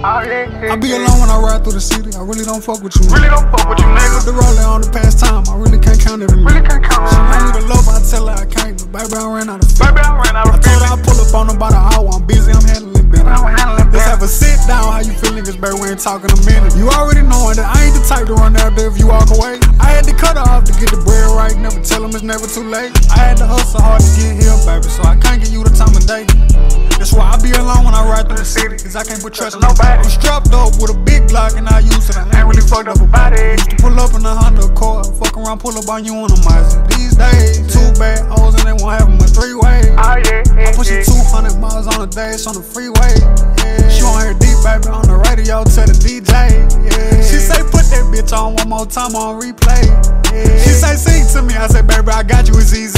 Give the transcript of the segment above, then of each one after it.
I be alone when I ride through the city. I really don't fuck with you. Really don't fuck with you, nigga. The rolling on the past time. I really can't count every minute. Really can't count She it, want me man. to love her, I tell her I can't. But baby, I ran out of feeling. Baby, I ran out I of told her I feeling. pull up on her by the hour. I'm busy, I'm handling business. I'm handling Let's have a business. sit down. How you feeling? Cause baby, we ain't talking a minute. You already knowing that I ain't the type to run out there if you walk away. I had to cut her off to get the bread right. Never tell them it's never too late. I had to hustle hard to get here, baby, so I can't give you the time of day. That's why I be alone when I ride through the city, cause I can't put trust in nobody. I'm strapped up with a big Glock and I use it. I ain't really fucked up about it. Used to pull up in a Honda Accord, fuck around, pull up on you on a Mazda. These days, 2 bad hoes and they won't have them a 3-way. I push it 200 miles on a dash on the freeway. She want her DeeBaby on the radio, tell the DJ. She say put that bitch on one more time on replay. She say sing to me, I say baby I got you, it's easy.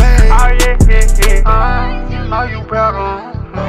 You know you better.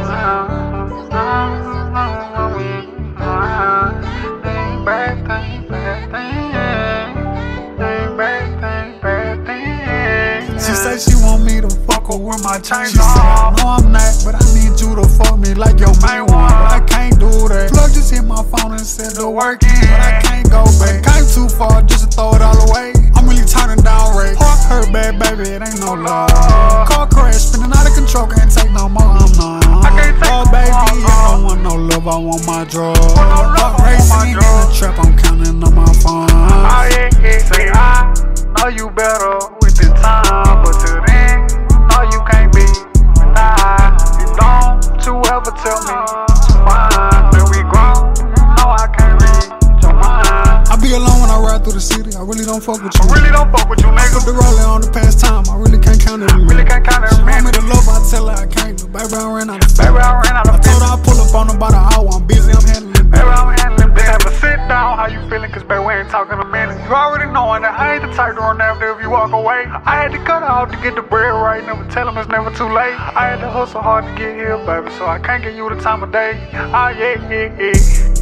She say she want me to fuck her with my chain. She say I know I'm not, but I need you to fuck me like your main one. But I can't do that. Plug just hit my phone and said the work in, but I can't go back. Came too far just to throw it all away. I'm really turning down rate. Heart hurt bad, baby, it ain't no love. Car crash, spinning out of control, can't take no more. I'm numb. Oh baby, I don't want no love, I want my drugs. Heart racing in the trap, I'm counting on my funds. Say I know you better with the time, but till then, no you can't be. Nah, you don't you ever tell me to mind. When we grown, no I can't read your mind. I be alone when I ride through the city. I really don't fuck with you. I really don't fuck with you, nigga. The rolling on the past time. I really can't count it. Really can't count She every want me minute. to love her, I tell her I can't. But baby, I ran out of Baby, I ran out I of told her feeling. I pull up on her by the hour. I'm busy, I'm handling Baby, I'm handling this. Have a sit down, how you feeling? Cause baby, we ain't talking a minute. You already knowing that I ain't the type to run after if you walk away. I had to cut her off to get the bread right. Never tell him it's never too late. I had to hustle hard to get here, baby, so I can't give you the time of day.